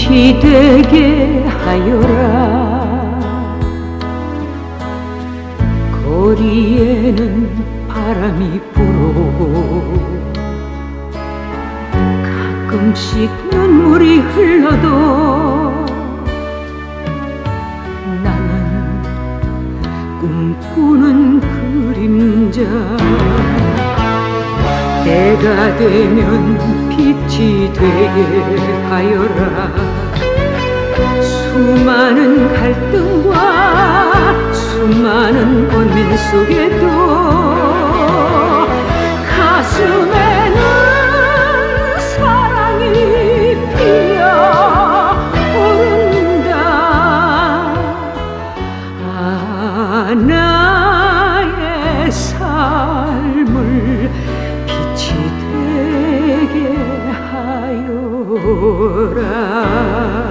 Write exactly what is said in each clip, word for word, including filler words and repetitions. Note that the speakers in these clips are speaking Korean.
빛이 되게 하여라. 거리에는 바람이 불어오고 가끔씩 눈물이 흘러도 나는 꿈꾸는 그림자. 때가 되면 빛이 되게 하여라. 수많은 갈등과 수많은 번민 속에도 가슴에는 사랑이 피어오른다. 아, 나의 삶을 빛이 되게 하여라.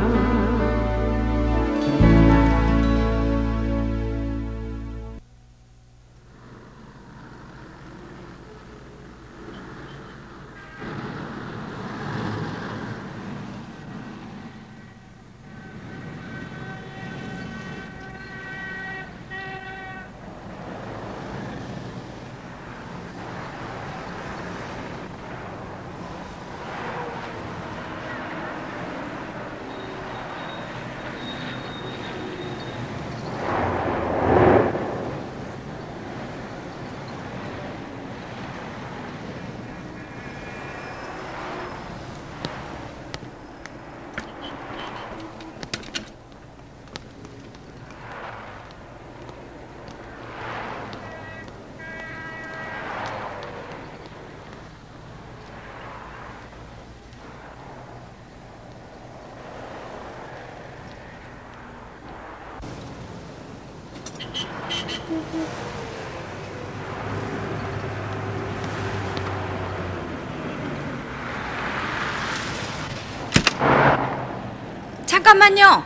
잠깐만요.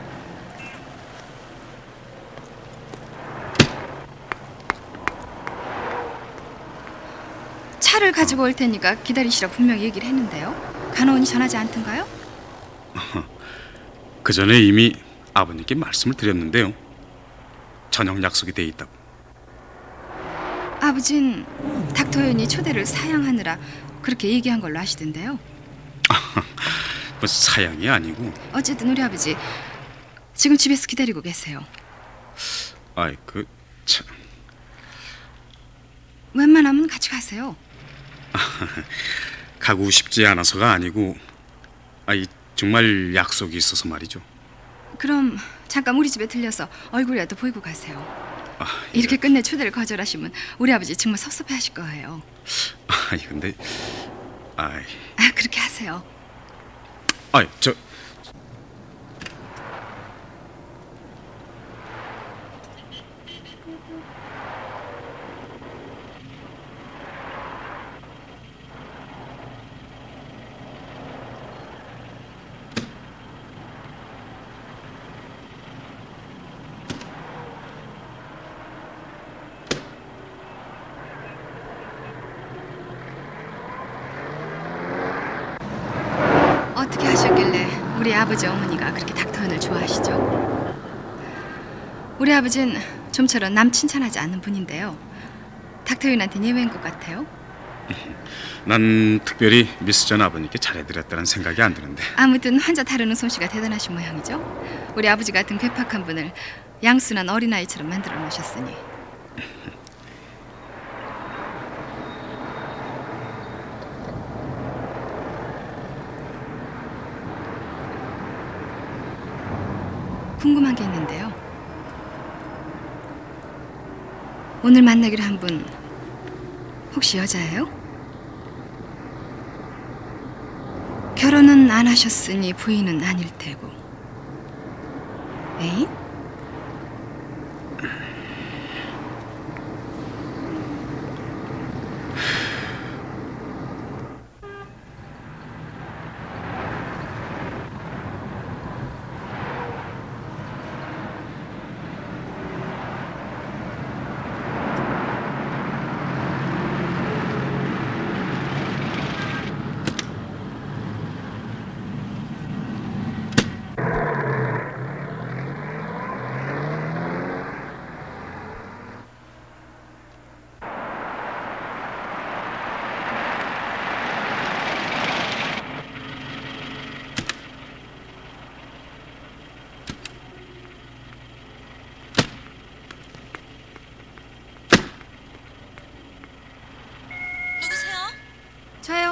차를 가지고 올 테니까 기다리시라 분명히 얘기를 했는데요. 간호원이 전하지 않던가요? 그 전에 이미 아버님께 말씀을 드렸는데요. 저녁 약속이 돼 있다고. 아버진 닥터연이 초대를 사양하느라 그렇게 얘기한 걸로 아시던데요. 뭐 사양이 아니고. 어쨌든 우리 아버지 지금 집에서 기다리고 계세요. 아이 그 참. 웬만하면 같이 가세요. 가고 싶지 않아서가 아니고, 아이 정말 약속이 있어서 말이죠. 그럼 잠깐 우리 집에 들려서 얼굴이라도 보이고 가세요. 아, 이렇게 끝내 초대를 거절하시면 우리 아버지 정말 섭섭해하실 거예요. 아이 근데, 아이. 아 그렇게 하세요. 아이 저. 어떻게 하셨길래 우리 아버지 어머니가 그렇게 닥터연을 좋아하시죠? 우리 아버지는 좀처럼 남 칭찬하지 않는 분인데요. 닥터연한테는 예외인 것 같아요. 난 특별히 미스 전 아버님께 잘해드렸다는 생각이 안 드는데. 아무튼 환자 다루는 솜씨가 대단하신 모양이죠. 우리 아버지 같은 괴팍한 분을 양순한 어린아이처럼 만들어 놓으셨으니. 궁금한 게 있는데요. 오늘 만나기로 한 분 혹시 여자예요? 결혼은 안 하셨으니 부인은 아닐 테고. 애인?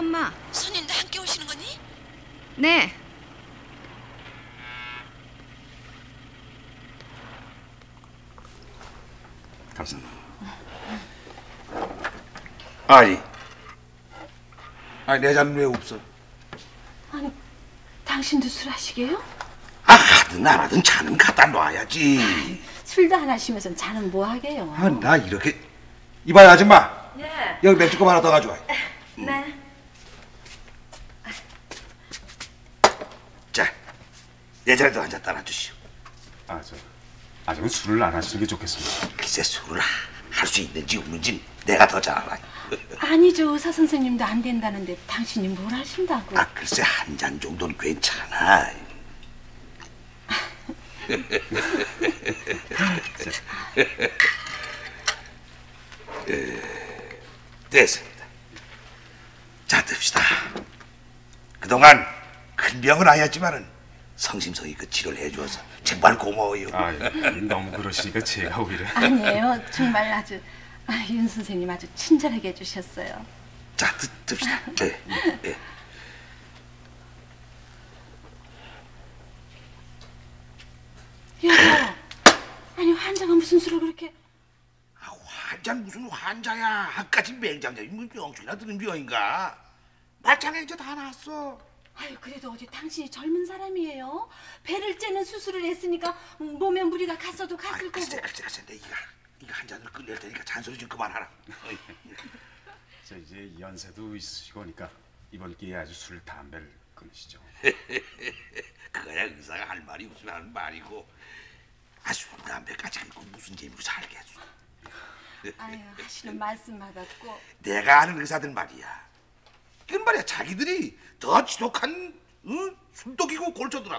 엄마. 손님도 함께 오시는 거니? 네. 가서. 아니, 아니 내 잔은 왜 없어? 아니, 당신도 술 하시게요? 아, 하든 안 하든 잔은 갖다 놔야지. 술도 안 하시면서 자는 뭐 하게요? 아, 나 이렇게 이봐요 아줌마. 네. 여기 맥주컵 하나 더 가져와. 네. 자, 예전에도 한 잔 따라 주시오. 아, 저 아직은 술을 안 하시는 게 좋겠습니다. 글쎄 술을 할 수 있는지 없는지 내가 더 잘 알아. 아니죠. 의사 선생님도 안 된다는데 당신이 뭘 하신다고? 아, 글쎄 한 잔 정도는 괜찮아. 에, 됐습니다. 자, 듭시다. 그동안 큰 병은 아니었지만은 성심성의껏 치료를 해주어서 정말 고마워요. 아, 너무 그러시니까 제가 오히려. 아니에요. 정말 아주 아, 윤 선생님 아주 친절하게 해주셨어요. 자, 듭, 듭시다. 예, 예. 여보, 아니 환자가 무슨 술을 그렇게? 아, 환자는 무슨 환자야? 한까지 맹장자지 뭐 병이나 드는 병인가? 말짱에 이제 다 나았어. 아유 그래도 어디 당신이 젊은 사람이에요. 배를 째는 수술을 했으니까 몸에 무리가 갔어도 갔을 아, 거고. 글쎄, 글쎄, 글쎄, 내 이거 이거 한 잔을 끝낼 테니까 잔소리 좀 그만하라. 어이. 저 이제 연세도 있으시고 하니까 이번 기회에 아주 술 담배를 끊으시죠. 그거야 의사가 할 말이 없으면 하는 말이고. 아, 술 담배까지 끊고 무슨 재미로 살겠어. 아유 하시는 말씀마다 꼭. 내가 아는 의사들 말이야. 이건 말이야 자기들이 더 지독한 응? 술독이고 골초더라고.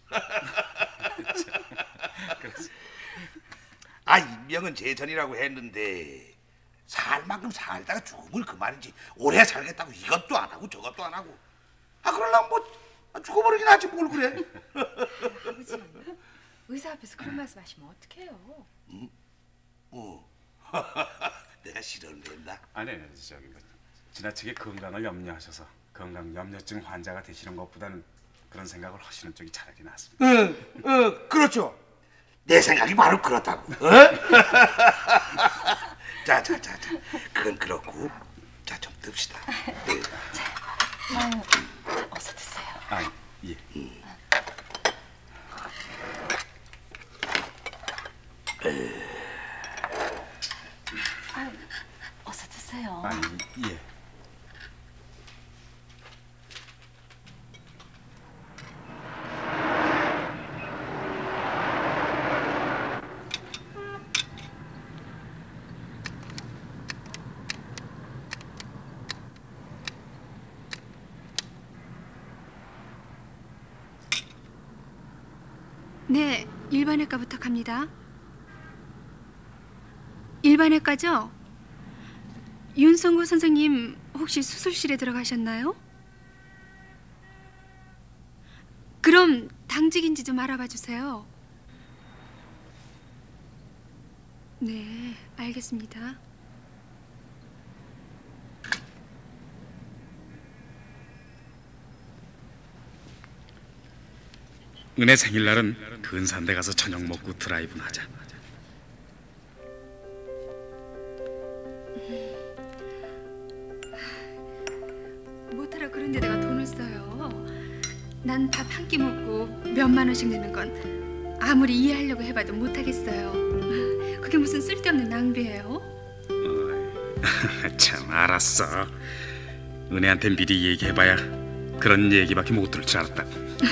아, 인명은 제천이라고 했는데 살 만큼 살다가 죽음을 그만이지 오래 살겠다고 이것도 안 하고 저것도 안 하고. 아, 그러려면 뭐 죽어버리긴 하지 뭘 그래. 아버지, 의사 앞에서 그런 말씀하시면 어떡해요? 응? 어. 내가 싫어는 된다. 아니, 저기 뭐 지나치게 건강을 염려하셔서 건강 염려증 환자가 되시는 것보다는 그런 생각을 하시는 쪽이 차라리 낫습니다. 응, 응, 그렇죠. 내 생각이 바로 그렇다고. 어? 자, 자, 자, 자. 그건 그렇고, 자, 좀 듭시다. 네. 아유 어서 드세요. 아, 예. 음. 아유 어서 드세요. 아, 예. 네, 일반외과 부탁합니다. 일반외과죠? 윤성구 선생님 혹시 수술실에 들어가셨나요? 그럼 당직인지 좀 알아봐 주세요. 네, 알겠습니다. 은혜 생일날은 근사한데 가서 저녁 먹고 드라이브나 하자. 못하러 그런 데다가 돈을 써요. 난 밥 한 끼 먹고 몇만 원씩 내는 건 아무리 이해하려고 해봐도 못하겠어요. 그게 무슨 쓸데없는 낭비예요? 어이, 참 알았어. 은혜한테 미리 얘기해봐야 그런 얘기밖에 못 들을 줄 알았다.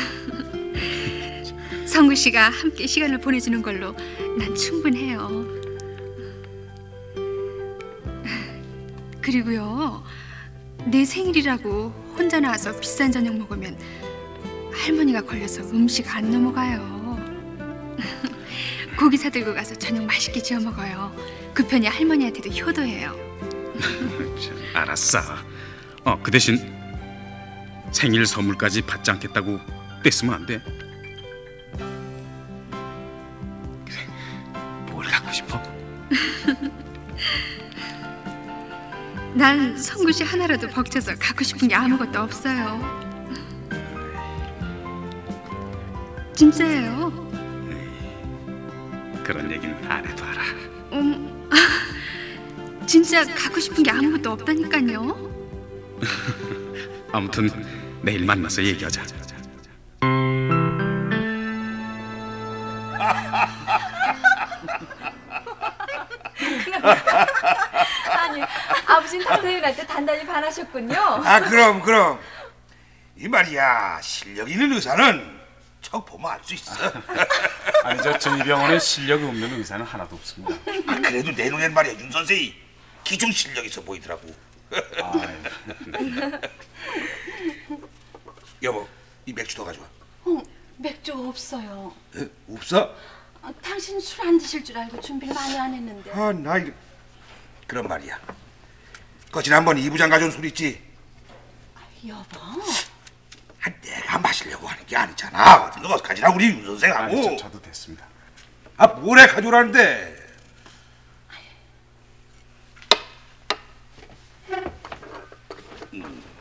성구 씨가 함께 시간을 보내주는 걸로 난 충분해요. 그리고요, 내 생일이라고 혼자 나와서 비싼 저녁 먹으면 할머니가 걸려서 음식 안 넘어가요. 고기 사들고 가서 저녁 맛있게 지어 먹어요. 그 편이 할머니한테도 효도해요. 참, 알았어. 어, 그 대신 생일 선물까지 받지 않겠다고 떼쓰면 안 돼. 뭘 갖고 싶어? 난 송굿이 하나라도 벅차서 갖고 싶은 게 아무것도 없어요. 진짜예요. 그런 얘기는 안 해도 알아. 음, 진짜 갖고 싶은 게 아무것도 없다니까요. 아무튼 내일 만나서 얘기하자. 아니, 아버지는 탕태윤한테 단단히 반하셨군요. 아 그럼 그럼 이 말이야 실력 있는 의사는 척 보면 알 수 있어. 아니 저 저희 병원에 실력이 없는 의사는 하나도 없습니다. 아, 그래도 내 눈엔 말이야 윤 선생이 기중 실력 있어 보이더라고. 여보 이 맥주 더 가져와. 어, 맥주 없어요. 에? 없어? 아, 당신 술 안 드실 줄 알고 준비를 많이 안 했는데. 아 나 이래. 그런 말이야. 그 지난번 이 부장 가져온 술 있지? 아, 여보. 아, 내가 마시려고 하는 게 아니잖아. 어디 너 가지라 우리 윤 선생하고. 아니 저, 저도 됐습니다. 아 뭐래 가져오라는데. 음.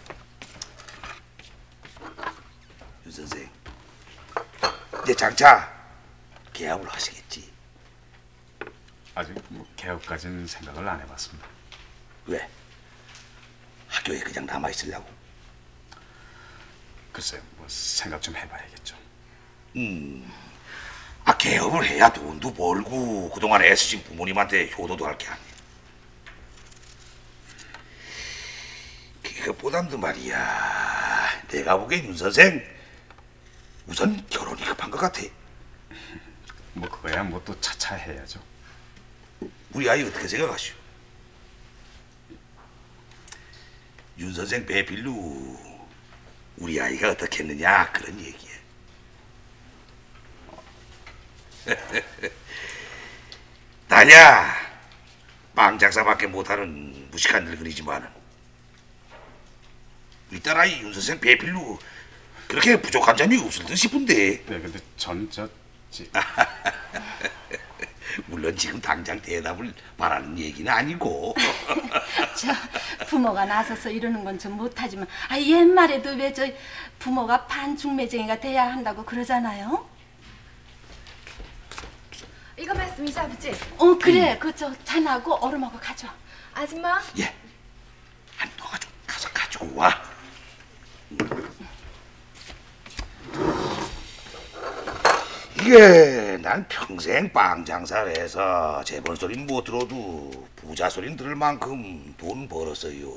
윤 선생 이제 장차 개업을 하시겠지? 아직 뭐 개업까지는 생각을 안 해봤습니다. 왜? 학교에 그냥 남아 있으려고? 글쎄요, 뭐 생각 좀 해봐야겠죠. 음, 아 개업을 해야 돈도 벌고 그동안 애쓰신 부모님한테 효도도 할 게 아니야. 그것보담도 말이야, 내가 보기엔 윤 선생 우선 결혼이 급한 것 같아. 뭐 그거야 뭐 또 차차 해야죠. 우리 아이 어떻게 생각하시오? 윤 선생 배필로 우리 아이가 어떻게 했느냐 그런 얘기야. 나야 빵 장사밖에 못하는 무식한 늙은이지만은 우리 딸아이 윤 선생 배필로 그렇게 부족한 점이 없을 듯 싶은데. 네, 근데 전 저 지... 물론 지금 당장 대답을 바라는 얘기는 아니고. 저 부모가 나서서 이러는 건 좀 못하지만 아 옛말에도 왜 저 부모가 반중매쟁이가 돼야 한다고 그러잖아요. 이거 말씀이죠, 아버지? 어 그래 그 저 잔하고 얼음하고 가져와. 아줌마? 예. 한 너가 좀 가서 가지고 와. 이게 난 평생 빵 장사를 해서 재벌 소리는 못 들어도 부자 소리는 들을 만큼 돈 벌었어요.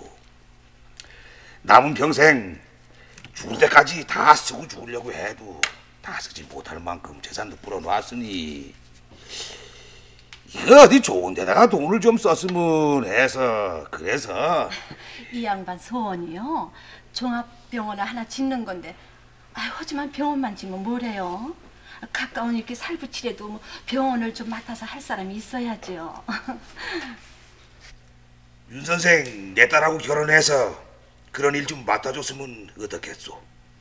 남은 평생 죽을 때까지 다 쓰고 죽으려고 해도 다 쓰지 못할 만큼 재산도 불어놨으니 이거 어디 좋은 데다가 돈을 좀 썼으면 해서. 그래서 이 양반 소원이요 종합병원을 하나 짓는 건데 아 하지만 병원만 짓면 뭐래요? 가까운 이렇게 살붙이래도 뭐 병원을 좀 맡아서 할 사람이 있어야죠. 윤 선생 내 딸하고 결혼해서 그런 일 좀 맡아줬으면 어떻겠소?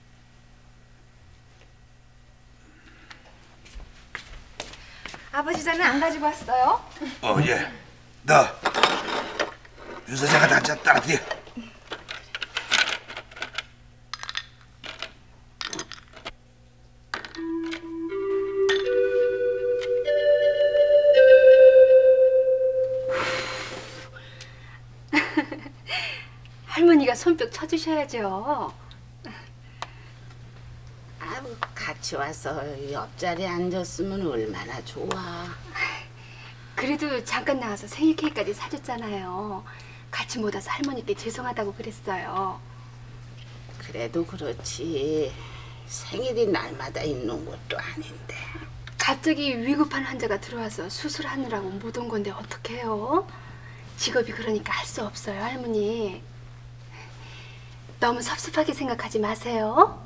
아버지 잔은 안 가지고 왔어요? 어, 예. 너 윤 선생한테 한 잔 따라드려. 할머니가 손뼉 쳐주셔야죠. 아우, 같이 와서 옆자리에 앉았으면 얼마나 좋아. 그래도 잠깐 나와서 생일 케이크까지 사줬잖아요. 같이 못 와서 할머니께 죄송하다고 그랬어요. 그래도 그렇지. 생일이 날마다 있는 것도 아닌데. 갑자기 위급한 환자가 들어와서 수술하느라고 못 온 건데 어떡해요? 직업이 그러니까 할 수 없어요, 할머니. 너무 섭섭하게 생각하지 마세요.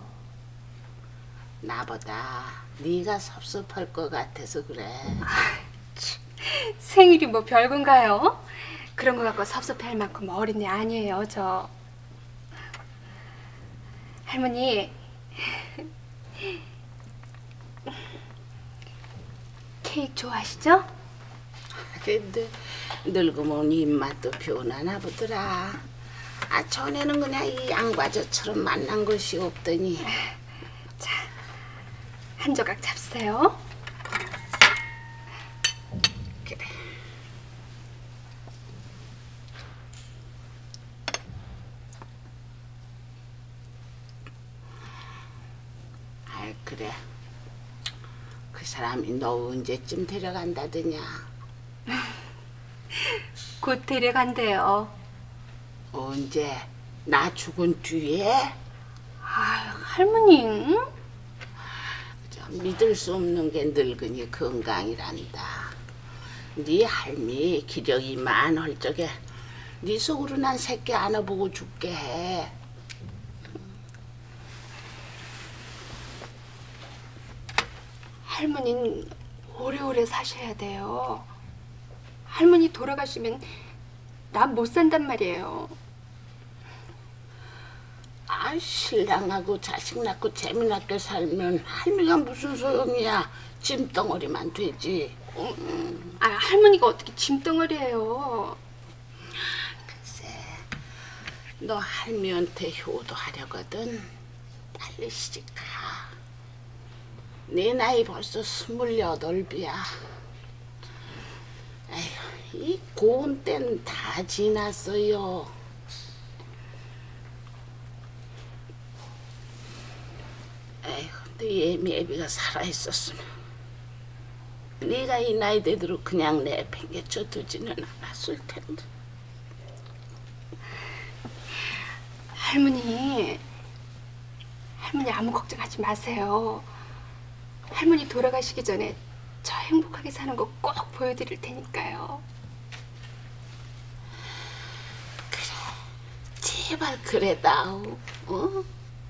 나보다 네가 섭섭할 것 같아서 그래. 아, 생일이 뭐 별건가요? 그런 거 갖고 섭섭해할 만큼 어린애 아니에요, 저. 할머니, 케이크 좋아하시죠? 근데 늙으면 입맛도 변하나 보더라. 아, 전에는 그냥 이 양과저처럼 만난 것이 없더니. 자, 한 조각 잡수세요. 그래. 아이, 그래. 그 사람이 너 언제쯤 데려간다더냐? 곧 데려간대요. 언제? 나 죽은 뒤에? 아, 할머니. 응? 저 믿을 수 없는 게 늙은이 건강이란다. 네 할미 기력이 많을 적에 네 속으로 난 새끼 안아보고 죽게 해. 할머니는 오래오래 사셔야 돼요. 할머니 돌아가시면 난 못 산단 말이에요. 아, 신랑하고 자식 낳고 재미나게 살면 할미가 무슨 소용이야. 짐덩어리만 되지. 응. 아, 할머니가 어떻게 짐덩어리예요. 글쎄, 너 할미한테 효도하려거든. 빨리 시집가. 내 나이 벌써 스물여덟이야. 에휴, 이 고운 때는 다 지났어요. 에휴, 네 애미 애비가 살아있었으면 네가 이 나이 되도록 그냥 내팽개쳐 두지는 않았을 텐데. 할머니, 할머니 아무 걱정하지 마세요. 할머니 돌아가시기 전에 저 행복하게 사는 거 꼭 보여드릴 테니까요. 그래, 제발 그래다오. 어?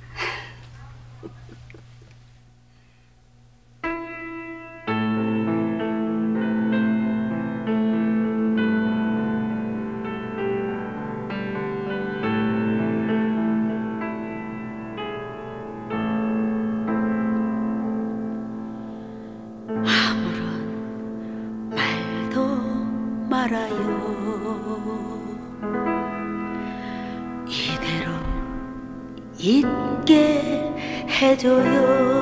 이대로 있게 해줘요.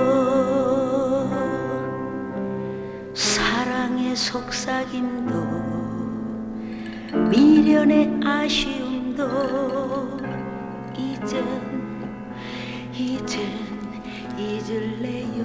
사랑의 속삭임도 미련의 아쉬움도 이젠 이젠 잊을래요.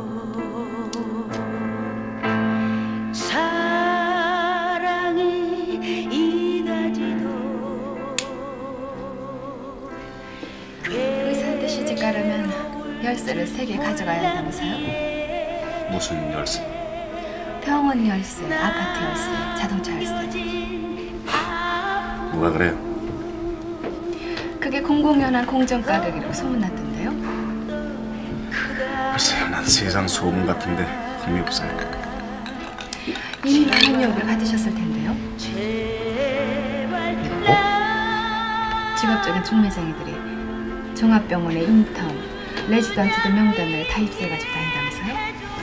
의사한테 시집 가려면 열쇠를 세 개 가져가야 한다면서요? 무슨 열쇠? 병원 열쇠, 아파트 열쇠, 자동차 열쇠. 누가 그래요? 그게 공공연한 공정가격이라고 소문났던데요? 글쎄요, 난 세상 소문 같은데 힘이 없어요. 이미 많은 유혹을 받으셨을 텐데요? 어? 직업적인 중매쟁이들이 종합병원의 인턴, 레지던트 등 명단을 다 입수해가지고 다닌다면서요?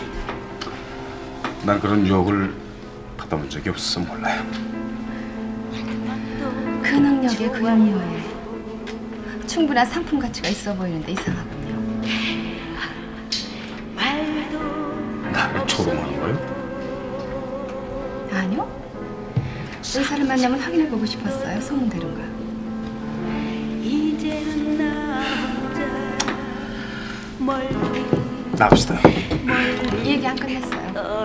난 그런 유혹을 받아본 적이 없어서 몰라요. 그 능력에 그 용모에 충분한 상품 가치가 있어 보이는데 이상하군요. 나를 조롱하는 거예요? 아니요. 의사를 만나면 확인해보고 싶었어요. 소문대로인가. 나갑시다. 얘기 안 끝냈어요.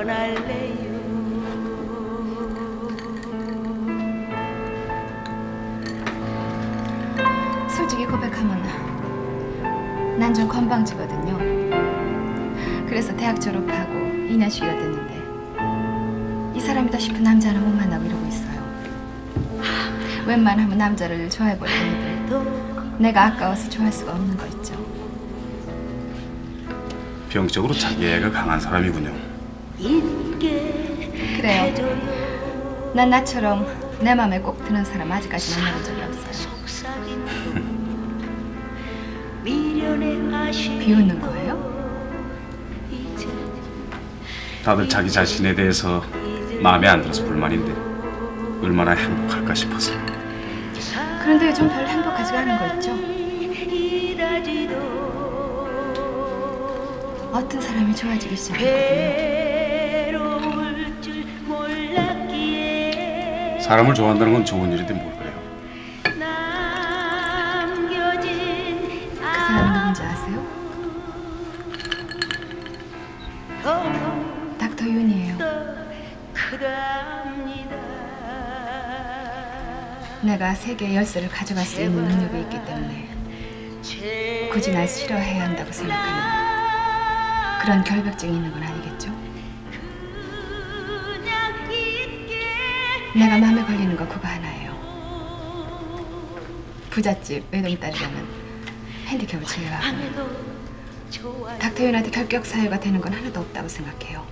솔직히 고백하면 난 좀 건방지거든요. 그래서 대학 졸업하고 이 년 쉬게 됐는데 이 사람이다 싶은 남자 하나 못 만나고 이러고 있어요. 웬만하면 남자를 좋아해버리고 해도 내가 아까워서 좋아할 수가 없는 거 있죠. 병적으로 자기 애가 강한 사람이군요. 그래요. 난 나처럼 내 맘에 꼭 드는 사람 아직까지 만나본 적이 없어요. 비웃는 거예요? 다들 자기 자신에 대해서 마음에 안 들어서 불만인데 얼마나 행복할까 싶어서. 그런데 좀 별로 행복하지가 않은 거 있죠? 어떤 사람이 좋아지기 시작했거든요. 사람을 좋아한다는 건 좋은 일인데 뭘 그래요? 그 사람이 누군지 아세요? 닥터 윤이에요. 내가 세계 열쇠를 가져갈 수 있는 능력이 있기 때문에 굳이 날 싫어해야 한다고 생각하는 그런 결벽증이 있는 건 아니겠죠? 내가 마음에 걸리는 거 그거 하나예요. 부잣집 외동딸이라면 핸디캡을 제외하고 닥터 윤한테 결격 사유가 되는 건 하나도 없다고 생각해요.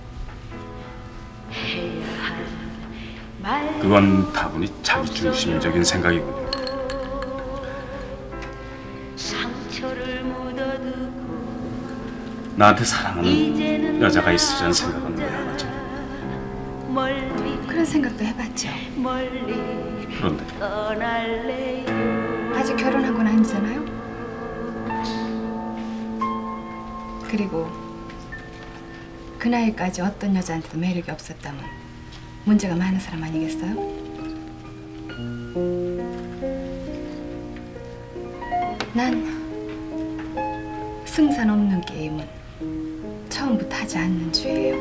그건 다분히 자기중심적인 생각이군요. 나한테 사랑하는 여자가 있으려는 생각은 왜 안 하지? 그런 생각도 해봤죠. 그런데 아직 결혼한 건 아니잖아요. 그리고 그 나이까지 어떤 여자한테도 매력이 없었다면 문제가 많은 사람 아니겠어요? 난 승산 없는 게임은 처음부터 하지 않는 주예요.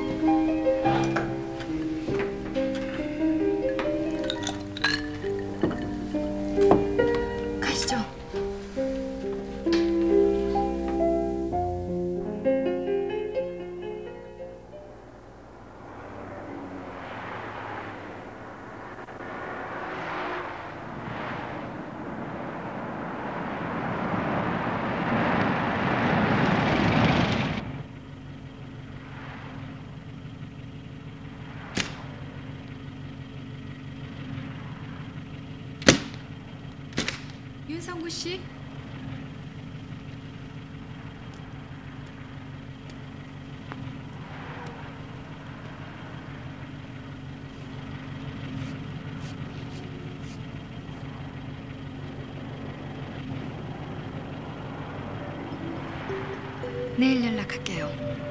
가시죠. 윤성구 씨? 내일 연락할게요.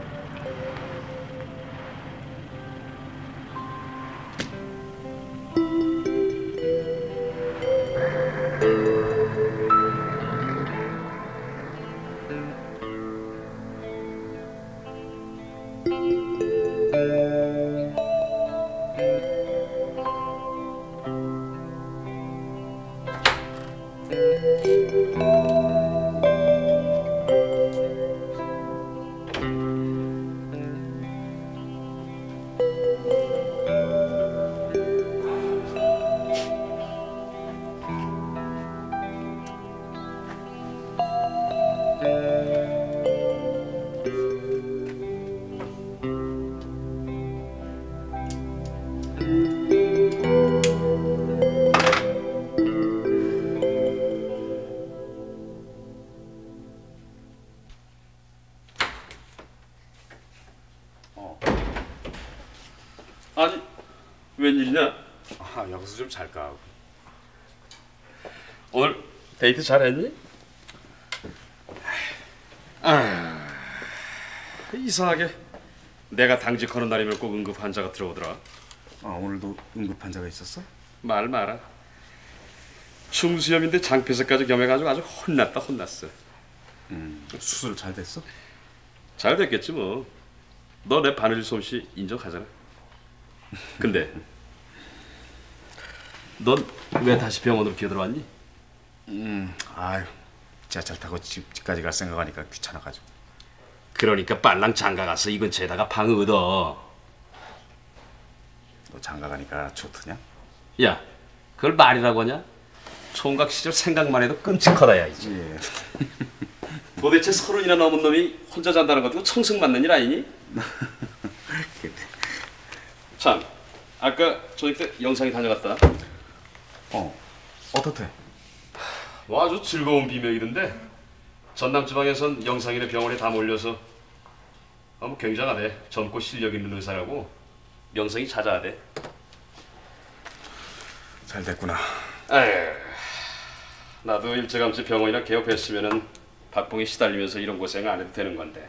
아니, 웬일이냐? 아, 여기서 좀 잘까 하고. 오늘 데이트 잘했니? 아, 이상하게 내가 당직하는 날이면 꼭 응급 환자가 들어오더라. 아, 오늘도 응급 환자가 있었어? 말 마라. 충수염인데 장폐색까지 겸해가지고 아주 혼났다 혼났어. 음, 수술 잘 됐어? 잘 됐겠지 뭐. 너 내 바느질 솜씨 인정하잖아. 근데 넌 왜 다시 병원으로 기어들어왔니? 음, 아유, 지하철 타고 집, 집까지 갈 생각하니까 귀찮아가지고. 그러니까 빨랑 장가가서 이 근처에다가 방 얻어. 너 장가가니까 좋더냐? 야, 그걸 말이라고 하냐? 총각 시절 생각만 해도 끔찍하다 야 이제. 예. 도대체 서른이나 넘은 놈이 혼자 잔다는 것도 청승 맞는 일 아니니? 참, 아까 저녁 때 영상이 다녀갔다. 어, 어떻대? 뭐 아주 즐거운 비명이던데. 전남 지방에선 영상이네 병원에 다 몰려서 아, 뭐 굉장하대. 젊고 실력 있는 의사라고 명성이 찾아야 돼. 잘 됐구나. 에휴, 나도 일찌감치 병원이나 개업했으면은 박봉이 시달리면서 이런 고생 안 해도 되는 건데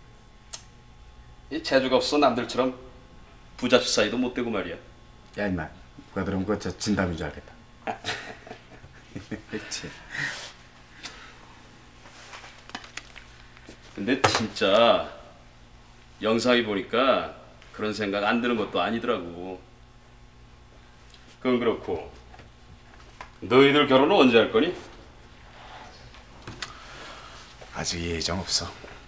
이 재주가 없어 남들처럼 부자 수사이도 못 되고 말이야. 야 임마, 누가 들으면 그거 저 진담인 줄 알겠다. 그렇지. 근데 진짜 영상이 보니까 그런 생각 안 드는 것도 아니더라고. 그건 그렇고 너희들 결혼은 언제 할 거니? 아직 예정 없어.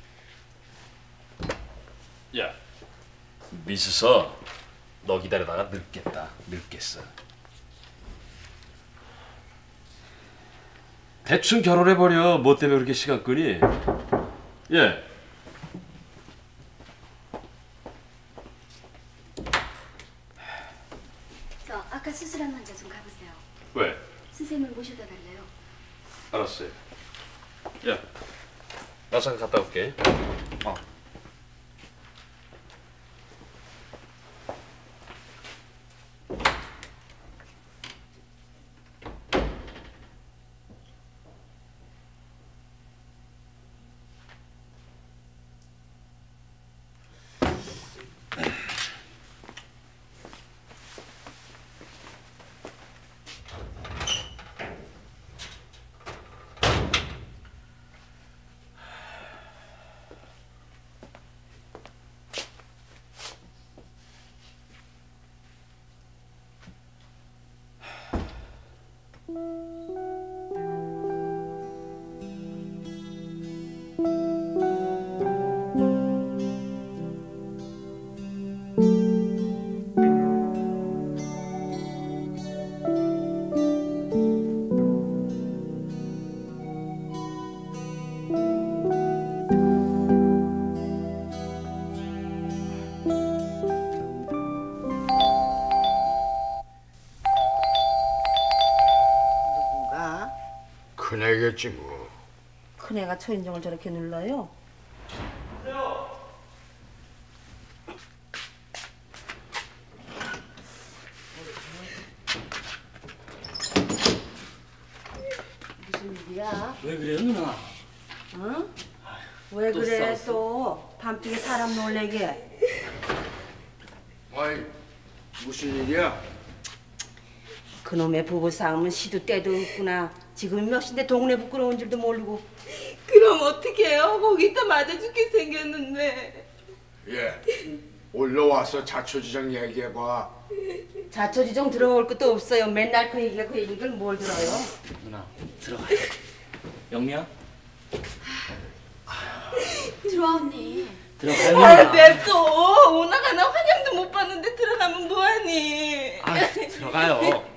야, 미스서 너 기다리다가 늙겠다. 늙겠어. 대충 결혼해버려. 뭐 때문에 그렇게 시간 끄니? 예. 저 아까 수술한 환자 좀 가보세요. 왜? 선생님을 모셔다 달래요. 알았어요. 야, 나 잠깐 갔다 올게. 어. 큰애겠지 뭐. 큰애가 초인종을 저렇게 눌러요? 무슨 일이야? 왜 그래 누나? 응? 왜 또 그래 싸웠어? 또 밤중에 사람 놀래게? 아이 무슨 일이야? 그놈의 부부싸움은 시도 때도 없구나. 지금 몇 시인데 동네 부끄러운 줄도 모르고. 그럼 어떡해요? 거기다 맞아 죽게 생겼는데. 예. 올라와서 자초지정 얘기해봐. 자초지종 들어올 것도 없어요. 맨날 그 얘기가 그 얘기를 뭘 들어요? 누나 들어가. 영미야? 들어와 언니. 들어가요 아, 누나. 냅둬. 오나가나 환영도 못 봤는데 들어가면 뭐하니? 아 들어가요.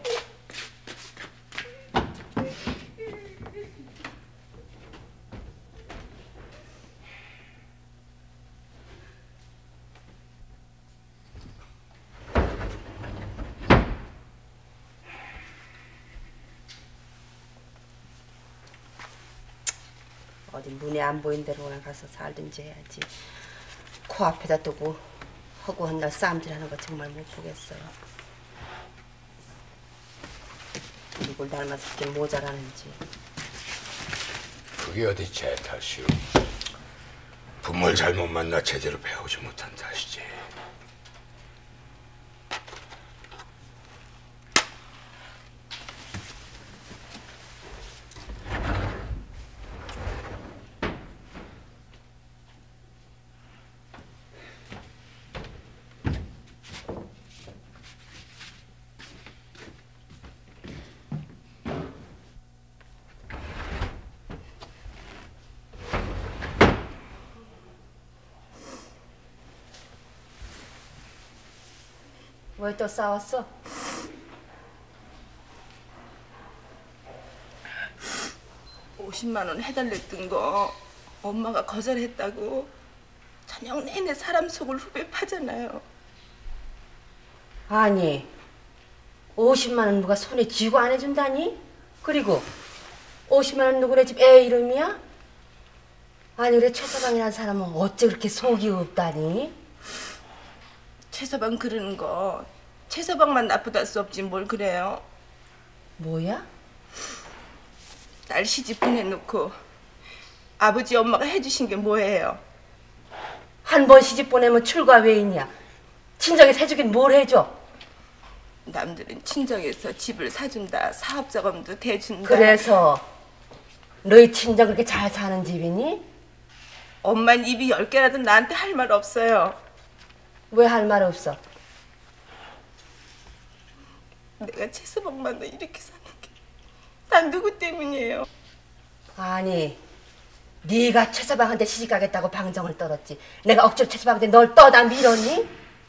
어디 눈에 안 보이는 데로나 가서 살든지 해야지. 코앞에다 두고 허구한 날 싸움질하는 거 정말 못 보겠어요. 누굴 닮아서 이렇게 모자라는지. 그게 어디 제 탓이오. 부모를 잘못 만나 제대로 배우지 못한 탓이지. 왜 또 싸웠어? 오십만 원 해달랬던 거 엄마가 거절했다고 저녁 내내 사람 속을 후배 파잖아요. 아니, 오십만 원 누가 손에 쥐고 안 해준다니? 그리고 오십만 원 누구네 집 애 이름이야? 아니 그래 최서방이라는 사람은 어째 그렇게 속이 없다니? 최서방 그러는 거 최서방만 나쁘다 수 없지 뭘 그래요? 뭐야? 딸 시집 보내놓고 아버지 엄마가 해주신 게 뭐예요? 한 번 시집 보내면 출가 외인이야. 친정에서 해주긴 뭘 해줘? 남들은 친정에서 집을 사준다, 사업자금도 대준다. 그래서 너희 친정 그렇게 잘 사는 집이니? 엄만 입이 열 개라도 나한테 할 말 없어요. 왜 할 말 없어? 내가 최서방만도 이렇게 사는 게 난 누구 때문이에요? 아니, 네가 최서방한테 시집가겠다고 방정을 떨었지. 내가 억지로 최서방한테 널 떠다 밀었니?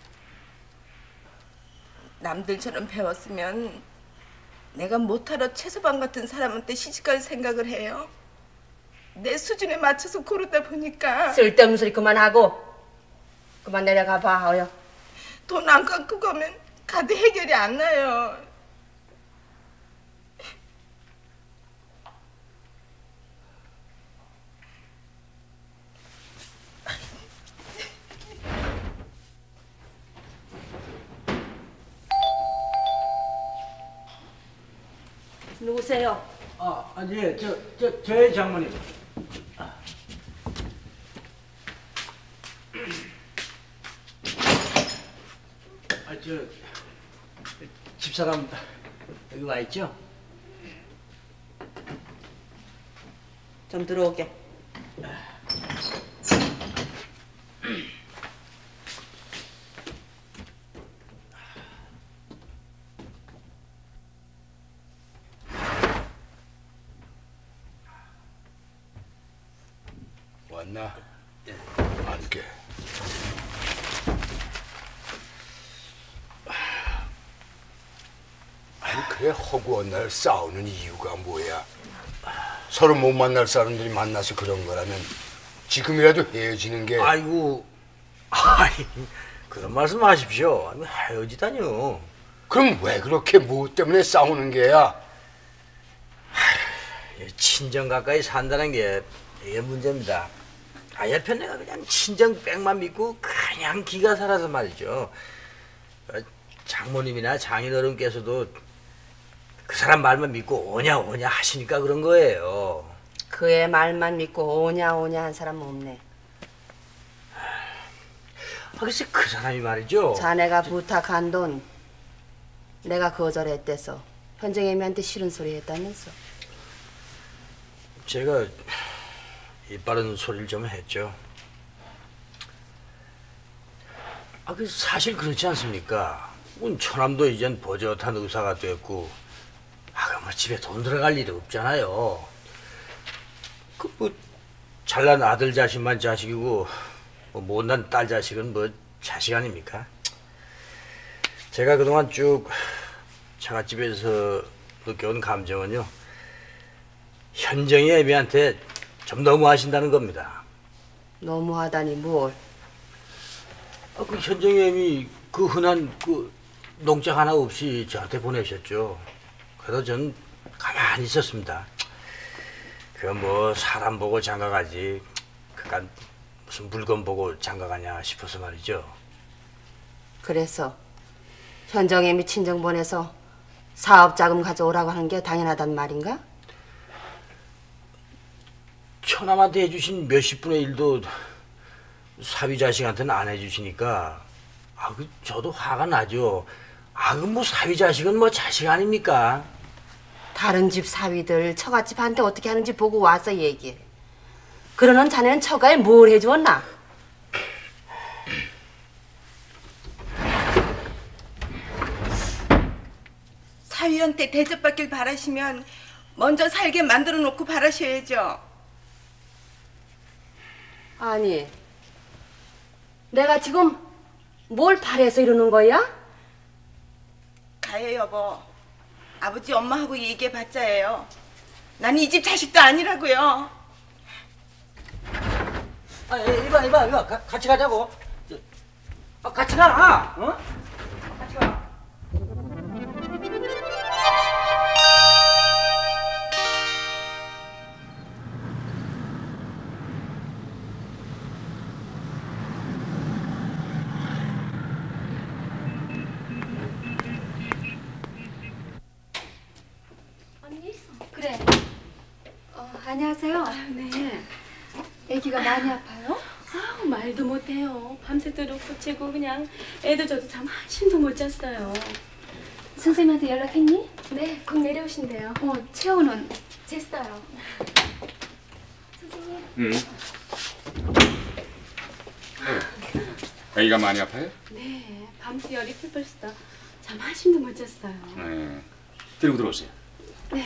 남들처럼 배웠으면 내가 못하러 최서방 같은 사람한테 시집갈 생각을 해요. 내 수준에 맞춰서 고르다 보니까 쓸데없는 소리 그만하고 그만 내려가 봐. 어여. 돈 안 갖고 가면 카드 해결이 안 나요. 누구세요? 아, 아니, 예, 저, 저, 저의 장모님. 아, 저, 집사람 여기 와 있죠? 좀 들어오게. 왔나? 예. 앉게. 아니 그래 허구한 날 싸우는 이유가 뭐야? 서로 못 만날 사람들이 만나서 그런 거라면 지금이라도 헤어지는 게. 아이고, 아이, 그런 말씀 하십시오. 아니, 헤어지다뇨. 그럼 왜 그렇게 뭐 때문에 싸우는 게야? 친정 가까이 산다는 게 이게 문제입니다. 아, 옆에 내가 그냥 친정 백만 믿고 그냥 기가 살아서 말이죠. 장모님이나 장인어른께서도 그 사람 말만 믿고 오냐 오냐 하시니까 그런 거예요. 그의 말만 믿고 오냐 오냐 한 사람은 없네. 아, 글쎄 그 사람이 말이죠. 자네가 부탁한 돈 내가 거절했대서 현정애미한테 싫은 소리 했다면서. 제가 이빠른 소리를 좀 했죠. 아, 그 사실 그렇지 않습니까? 뭐 처남도 이젠 버젓한 의사가 됐고, 아, 뭐 집에 돈 들어갈 일이 없잖아요. 그 뭐 잘난 아들 자식만 자식이고, 뭐 못난 딸 자식은 뭐 자식 아닙니까? 제가 그동안 쭉 처갓집에서 느껴온 감정은요, 현정이 애미한테 좀 너무하신다는 겁니다. 너무하다니 뭘? 아, 그 현정이 애미 그 흔한 그 농장 하나 없이 저한테 보내셨죠. 그래도 전 가만히 있었습니다. 그건 뭐 사람 보고 장가가지, 그간 무슨 물건 보고 장가가냐 싶어서 말이죠. 그래서 현정애미 친정 보내서 사업 자금 가져오라고 하는 게 당연하단 말인가? 처남한테 해주신 몇십 분의 일도 사위 자식한테는 안 해주시니까, 아, 그 저도 화가 나죠. 아, 그 뭐 사위 자식은 뭐 자식 아닙니까? 다른 집 사위들 처갓집한테 어떻게 하는지 보고 와서 얘기해. 그러는 자네는 처가에 뭘 해주었나? 사위한테 대접받길 바라시면 먼저 살게 만들어 놓고 바라셔야죠. 아니, 내가 지금 뭘 바래서 이러는 거야? 가요 여보. 아버지 엄마하고 얘기해봤자 해요. 난 이 집 자식도 아니라고요. 아, 이봐, 이봐, 이봐. 가, 같이 가자고. 아, 같이 가. 어? 같이 가. 안녕하세요. 네. 아기가 많이 아파요? 아우, 말도 못해요. 밤새도록 고치고 그냥 애도 저도 잠 한숨도 못 잤어요. 선생님한테 연락했니? 네, 곧 내려오신대요. 어, 채호는? 쟀어요. 선생님. 응. 아기가 많이 아파요? 네, 밤새 열이 풀풀 쓰다 잠 한숨도 못 잤어요. 네. 데리고 들어오세요. 네.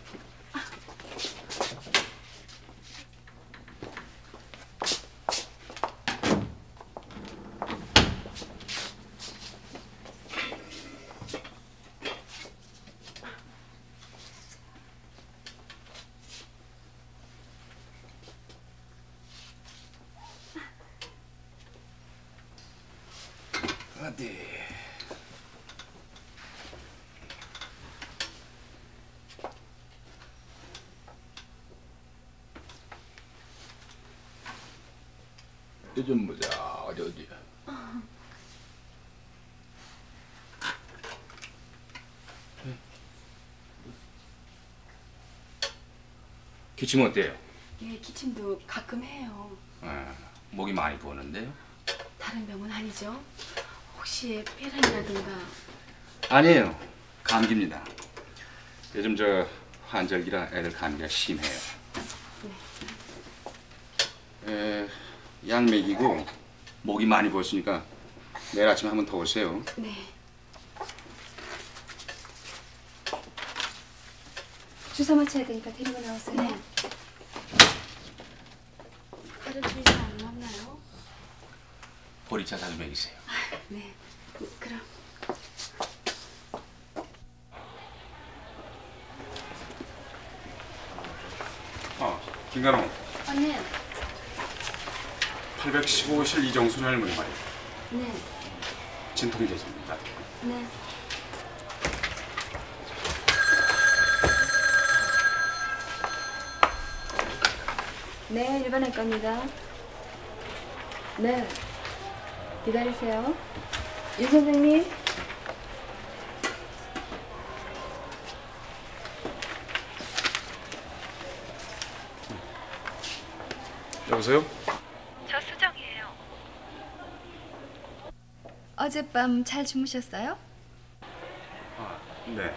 어디? 요즘 보자. 어디 어디. 기침 어때요? 예, 기침도 가끔 해요. 아, 목이 많이 부었는데요? 다른 병은 아니죠? 혹시 폐렴이라든가. 아니에요. 감기입니다. 요즘 저 환절기라 애들 감기가 심해요. 에, 약 먹이고 목이 많이 부었으니까 내일 아침에 한번 더 오세요. 네. 주사 맞춰야 되니까 데리고 나오세요. 네. 다른 주의사 안 없나요? 보리차 자주 먹이세요. 네. 그럼. 어, 김가롱. 언니. 팔백십오 실 이정순 할머니 말이에요. 네. 진통제입니다. 네. 네, 일반할 겁니다. 네. 기다리세요. 윤 선생님. 여보세요? 저 수정이에요. 어젯밤 잘 주무셨어요? 아, 네.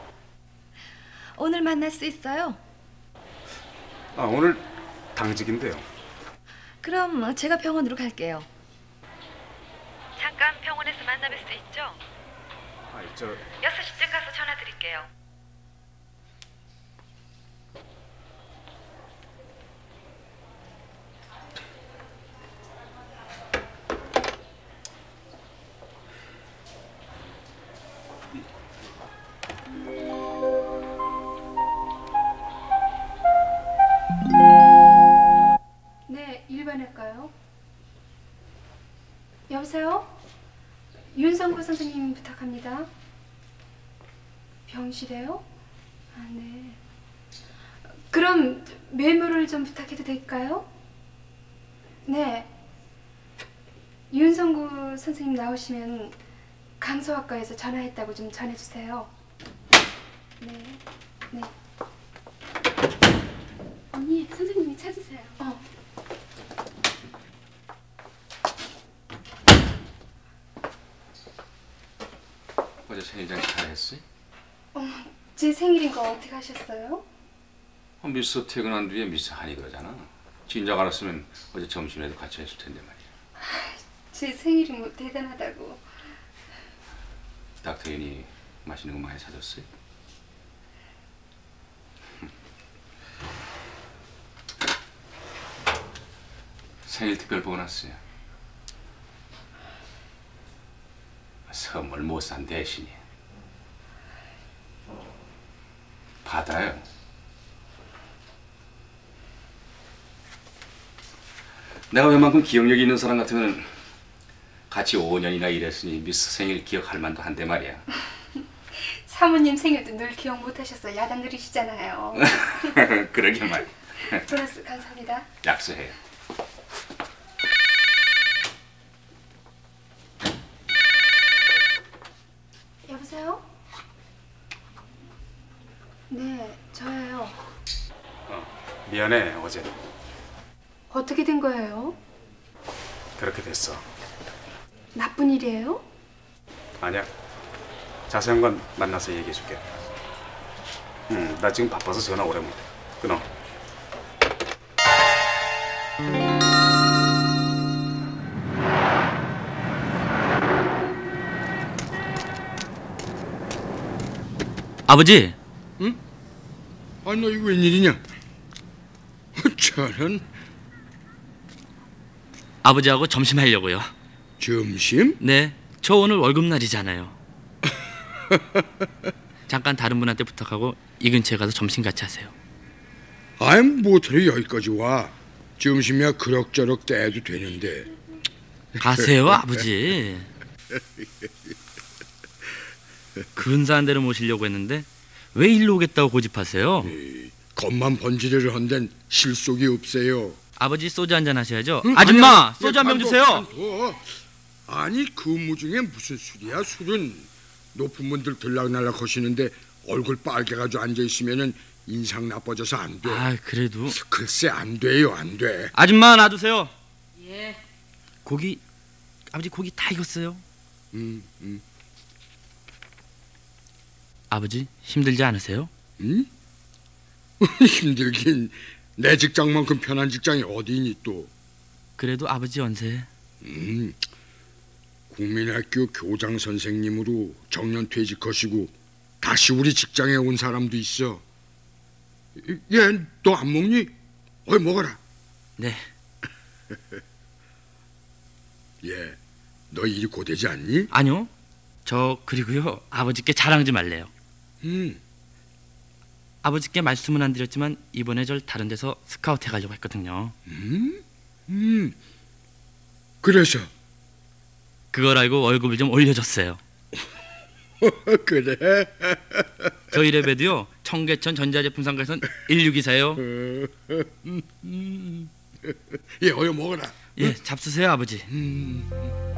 오늘 만날 수 있어요? 아, 오늘 당직인데요. 그럼 제가 병원으로 갈게요. 잠깐 병원에서 만나뵐 수 있죠? 아, 저 여섯 시쯤 가서 전화 드릴게요. 네, 일반할까요? 여보세요? 윤성구 선생님 부탁합니다. 병실에요? 아, 네. 그럼 메모를 좀 부탁해도 될까요? 네. 윤성구 선생님 나오시면 강소학과에서 전화했다고 좀 전해주세요. 네. 네. 언니, 선생님이 찾으세요. 어. 어제 생일잔치 잘했어요? 어머, 제 생일인 거 어떻게 하셨어요? 어, 미스 퇴근한 뒤에 미스 하니 그러잖아. 진작 알았으면 어제 점심에도 같이 했을 텐데 말이야. 제 생일이 뭐 대단하다고. 닥터인이 맛있는 거 많이 사줬어요? 생일 특별 보너스요. 선물 못 산 대신에 받아요. 내가 웬만큼 기억력이 있는 사람 같으면 같이 오 년이나 일했으니 미스 생일 기억할 만도 한데 말이야. 사모님 생일도 늘 기억 못하셔서 야단 느리시잖아요. 그러게 말이야. 보너스 감사합니다. 약속해요. 여보세요? 네, 저예요. 어, 미안해 어제 어떻게 된 거예요? 그렇게 됐어. 나쁜 일이에요? 아니야. 자세한 건 만나서 얘기해줄게. 음, 나 지금 바빠서 전화 오래 못해. 끊어. 아버지. 응? 아니 너 이거 웬일이냐? 저런. 아버지하고 점심 하려고요. 점심? 네, 저 오늘 월급날이잖아요. 잠깐 다른 분한테 부탁하고 이 근처에 가서 점심 같이 하세요. 아이 뭐들이 여기까지 와. 점심이야 그럭저럭 떼도 되는데. 가세요 아버지. 근사한 데로 모시려고 했는데 왜 일로 오겠다고 고집하세요? 에이, 겉만 번지르르 한데 실속이 없어요. 아버지 소주 한잔 하셔야죠. 응, 아줌마 아니야. 소주 한 병 야, 주세요. 안 아니 근무 중에 무슨 술이야 술은. 높은 분들 들락날락 하시는데 얼굴 빨개가지고 앉아있으면은 인상 나빠져서 안 돼. 아 그래도 글쎄 안 돼요 안 돼. 아줌마 놔두세요. 예. 고기 아버지 고기 다 익었어요. 음, 음. 아버지 힘들지 않으세요? 응? 힘들긴 내 직장만큼 편한 직장이 어디 있니 또. 그래도 아버지 연세. 음, 국민학교 교장 선생님으로 정년 퇴직하시고 다시 우리 직장에 온 사람도 있어. 얘 너 안 먹니? 어이 먹어라. 네. 얘 너 일이 고되지 않니? 아니요. 저 그리고요 아버지께 자랑 좀 할래요. 음. 아버지께 말씀은 안 드렸지만 이번에 절 다른 데서 스카우트 해가려고 했거든요. 음? 음. 그래서? 그걸 알고 월급을 좀 올려줬어요. 그래? 저희 랩에도요 청계천 전자제품 상가에선 일류 기사예요. 예, 어여 먹어라. 예, 잡수세요 아버지. 음.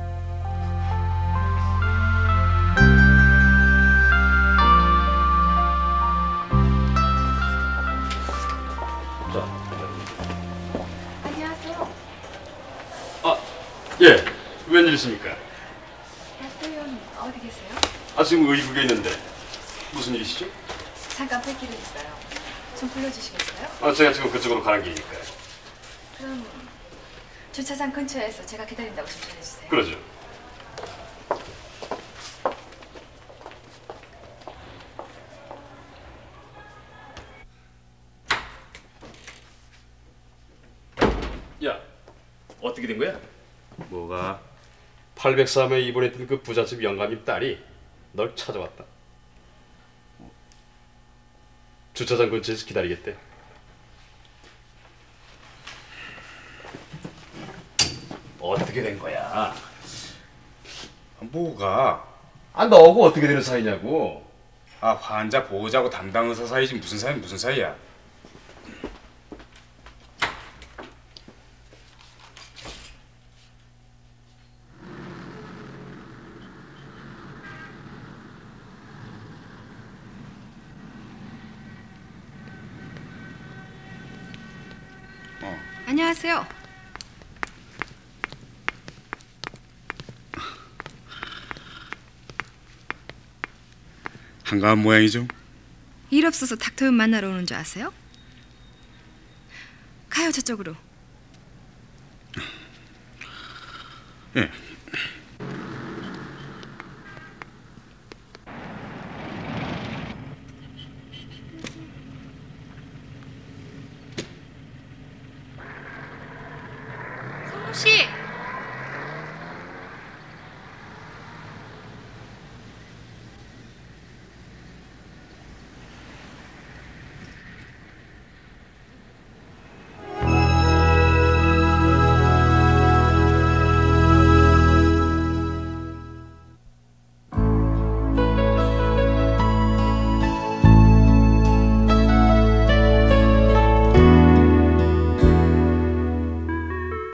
안녕하세요. 아, 예. 웬일이십니까? 약도연 어디 계세요? 아, 지금 의국에 있는데 무슨 일이시죠? 잠깐 뵙기로 했어요. 좀 불러주시겠어요? 아, 제가 지금 그쪽으로 가는 길이니까요. 그럼 주차장 근처에서 제가 기다린다고 좀 전해주세요. 그러죠. 야, 어떻게 된 거야? 뭐가? 팔백삼에 입원했던 그 부잣집 영감님 딸이 널 찾아왔다. 주차장 근처에서 기다리겠대. 어떻게 된 거야? 뭐가? 아, 너하고 어떻게 되는 사이냐고. 아, 환자 보호자고 담당 의사 사이지 무슨 사이 무슨 사이야? 안녕하세요. 한가한 모양이죠? 일 없어서 닥터윤 만나러 오는 줄 아세요? 가요 저쪽으로.